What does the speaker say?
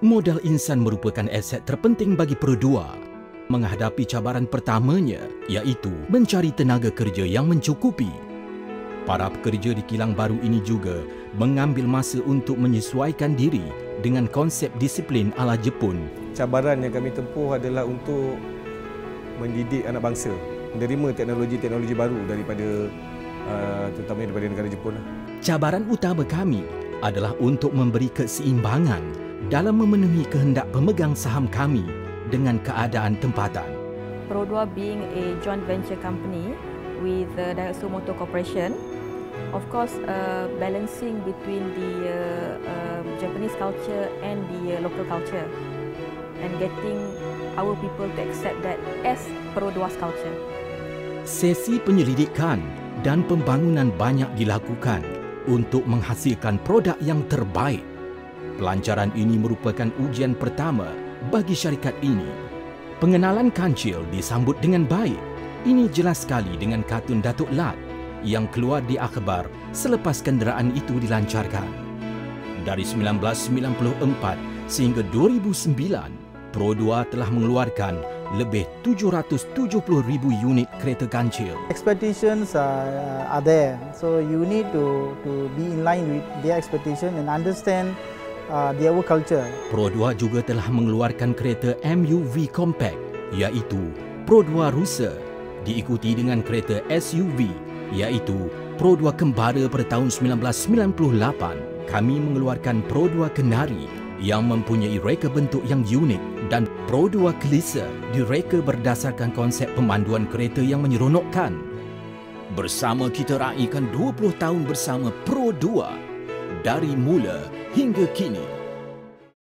Modal insan merupakan aset terpenting bagi Pro 2 menghadapi cabaran pertamanya iaitu mencari tenaga kerja yang mencukupi. Para pekerja di kilang baru ini juga mengambil masa untuk menyesuaikan diri dengan konsep disiplin ala Jepun. Cabaran yang kami tempuh adalah untuk mendidik anak bangsa menerima teknologi-teknologi baru terutamanya daripada negara Jepun. Cabaran utama kami adalah untuk memberi keseimbangan dalam memenuhi kehendak pemegang saham kami dengan keadaan tempatan. Pro 2 being a joint venture company with Daihatsu Motor Corporation, of course balancing between the Japanese culture and the local culture and getting our people to accept that as Pro 2's culture. Sesi penyelidikan dan pembangunan banyak dilakukan untuk menghasilkan produk yang terbaik. Pelancaran ini merupakan ujian pertama bagi syarikat ini. Pengenalan kancil disambut dengan baik. Ini jelas sekali dengan kartun Datuk Lat yang keluar di akhbar selepas kenderaan itu dilancarkan. Dari 1994 sehingga 2009, Pro 2 telah mengeluarkan lebih 770,000 unit kereta kancil. Expectations are there, so you need to be in line with their expectation and understand their culture. Pro 2 juga telah mengeluarkan kereta MUV compact iaitu Pro 2 Rusa, diikuti dengan kereta SUV iaitu Pro 2 Kembara pada tahun 1998. Kami mengeluarkan Pro 2 Kenari yang mempunyai reka bentuk yang unik dan Pro 2 Kelisa direka berdasarkan konsep pemanduan kereta yang menyeronokkan. Bersama kita raikan 20 tahun bersama Pro 2 dari mula hingga kini.